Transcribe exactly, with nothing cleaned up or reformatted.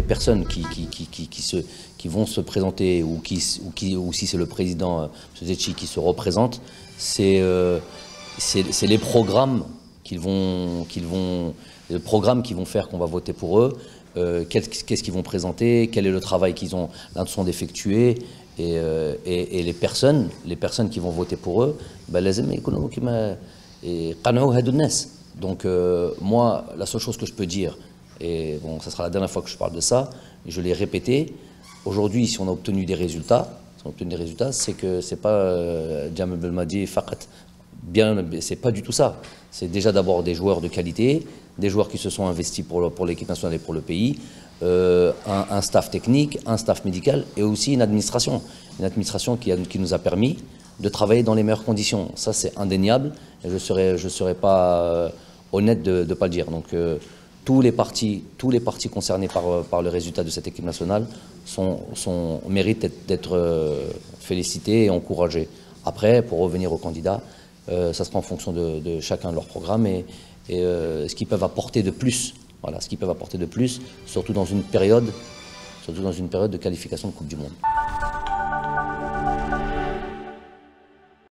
personnes qui, qui, qui, qui, qui, se, qui vont se présenter, ou, qui, ou, qui, ou si c'est le président euh, M. Zetchi qui se représente, c'est euh, les programmes qu'ils vont, qu'ils vont, le programme qu'ils vont faire, qu'on va voter pour eux, euh, qu'est-ce qu'ils vont présenter, quel est le travail qu'ils ont l'intention d'effectuer, et, euh, et, et les personnes, les personnes qui vont voter pour eux, ben, donc euh, moi, la seule chose que je peux dire, et bon, ça sera la dernière fois que je parle de ça, je l'ai répété, aujourd'hui, si on a obtenu des résultats, si on a obtenu des résultats, c'est que c'est pas Jamel Belmadi faqat. Bien, c'est pas du tout ça. C'est déjà d'abord des joueurs de qualité, des joueurs qui se sont investis pour, pour l'équipe nationale et pour le pays, euh, un, un staff technique, un staff médical et aussi une administration. Une administration qui, a, qui nous a permis de travailler dans les meilleures conditions. Ça, c'est indéniable. Et je ne serais, je serais pas euh, honnête de ne pas le dire. Donc, euh, tous les partis, tous les partis concernés par, par le résultat de cette équipe nationale sont, sont, méritent d'être euh, félicités et encouragés. Après, pour revenir aux candidats, Euh, ça sera en fonction de, de chacun de leurs programmes et, et euh, ce qu'ils peuvent apporter de plus. Voilà, ce qu'ils peuvent apporter de plus, surtout dans une période, surtout dans une période de qualification de Coupe du Monde.